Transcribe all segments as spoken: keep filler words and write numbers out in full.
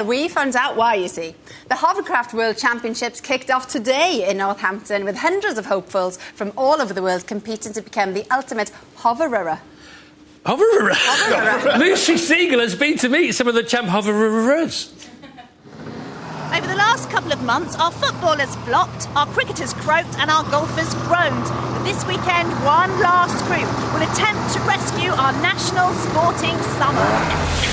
We found out why, you see. The Hovercraft World Championships kicked off today in Northampton with hundreds of hopefuls from all over the world competing to become the ultimate hoverer. Hoverer? Hoverer. Lucy Siegel has been to meet some of the champ hoverers. Over the last couple of months, our footballers flopped, our cricketers croaked and our golfers groaned. But this weekend, one last group will attempt to rescue our national sporting summer.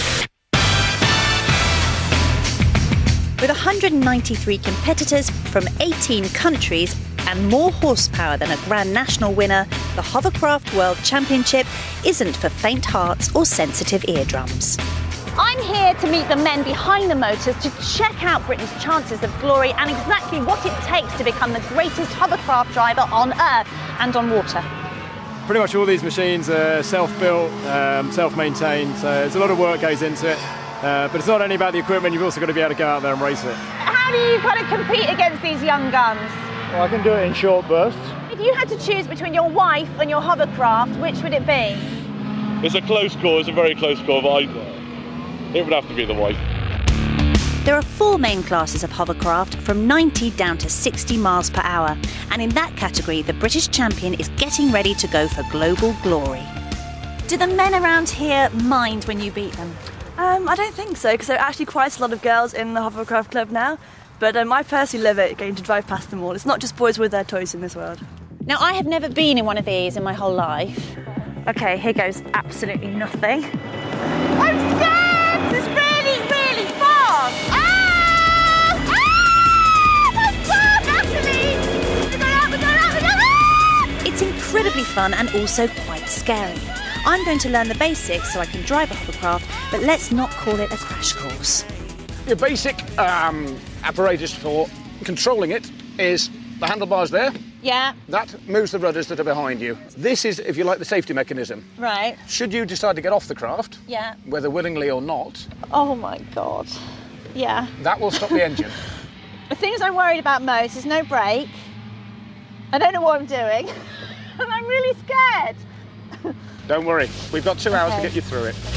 With one hundred ninety-three competitors from eighteen countries and more horsepower than a Grand National winner, the Hovercraft World Championship isn't for faint hearts or sensitive eardrums. I'm here to meet the men behind the motors to check out Britain's chances of glory and exactly what it takes to become the greatest hovercraft driver on Earth and on water. Pretty much all these machines are self-built, um, self-maintained, so there's a lot of work goes into it. Uh, but it's not only about the equipment, you've also got to be able to go out there and race it. How do you kind of compete against these young guns? Well, I can do it in short bursts. If you had to choose between your wife and your hovercraft, which would it be? It's a close call, it's a very close call, but I, it would have to be the wife. There are four main classes of hovercraft, from ninety down to sixty miles per hour. And in that category, the British champion is getting ready to go for global glory. Do the men around here mind when you beat them? Um, I don't think so, because there are actually quite a lot of girls in the Hovercraft Club now. But um, I personally love it, getting to drive past them all. It's not just boys with their toys in this world. Now, I have never been in one of these in my whole life. OK, here goes absolutely nothing. I'm scared! This is really, really fast! Ah! Ah! My God, Natalie! We're going up, we're going up, we're going up! It's incredibly fun and also quite scary. I'm going to learn the basics so I can drive a hovercraft, but let's not call it a crash course. Your basic um, apparatus for controlling it is the handlebars there. Yeah. That moves the rudders that are behind you. This is, if you like, the safety mechanism. Right. Should you decide to get off the craft, yeah, whether willingly or not, oh my God, yeah, that will stop the engine. The things I'm worried about most is no brake. I don't know what I'm doing, and I'm really scared. Don't worry, we've got two hours okay. to get you through it.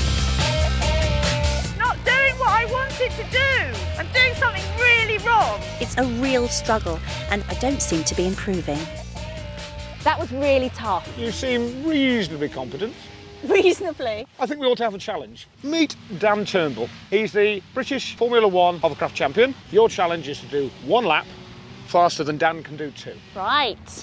Not doing what I wanted to do. I'm doing something really wrong. It's a real struggle, and I don't seem to be improving. That was really tough. You seem reasonably competent. Reasonably? I think we ought to have a challenge. Meet Dan Turnbull. He's the British Formula One Hovercraft champion. Your challenge is to do one lap faster than Dan can do two. Right.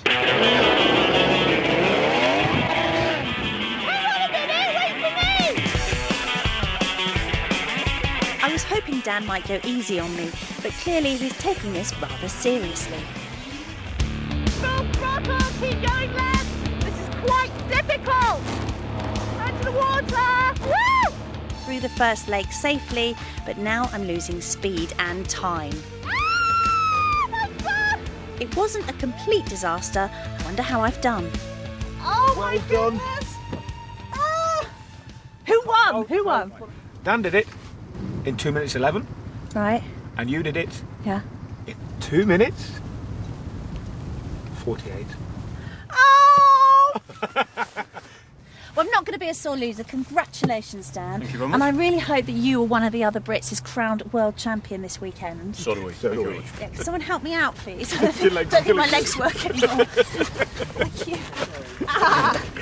I was hoping Dan might go easy on me, but clearly he's taking this rather seriously. Full throttle, keep going left! This is quite difficult! Into the water! Woo! Through the first lake safely, but now I'm losing speed and time. Ah, my God! It wasn't a complete disaster. I wonder how I've done. Oh well my done. goodness! Ah! Who won? Oh, Who won? Dan did it in two minutes eleven. Right. And you did it Yeah. in two minutes forty-eight. Oh! Well, I'm not going to be a sore loser. Congratulations, Dan. Thank you very much. And I really hope that you or one of the other Brits is crowned world champion this weekend. So do we. So do we. Yeah, can someone help me out, please? Your legs- I don't your think my legs- legs work anymore. Thank you. Ah.